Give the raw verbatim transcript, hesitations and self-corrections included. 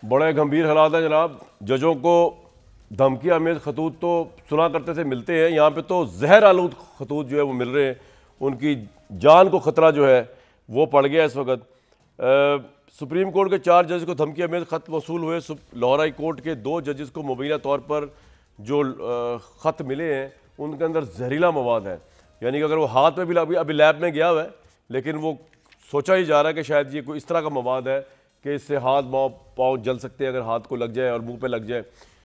बड़े गंभीर हालात हैं जनाब। जजों को धमकी अमेज खतूत तो सुना करते थे, मिलते हैं, यहाँ पे तो जहर आलूद खतूत जो है वो मिल रहे हैं। उनकी जान को खतरा जो है वो पड़ गया इस वक्त। सुप्रीम कोर्ट के चार जज को धमकी अमेज खत वसूल हुए। लाहौर हाई कोर्ट के दो जजेस को मुबैना तौर पर जो ख़त मिले हैं उनके अंदर जहरीला मवाद है। यानी कि अगर वो हाथ में भी अभी अभी लैब में गया हुआ है, लेकिन वो सोचा ही जा रहा है कि शायद ये कोई इस तरह का मवाद है कि इससे हाथ पाँव पाँव जल सकते हैं अगर हाथ को लग जाए और मुंह पे लग जाए।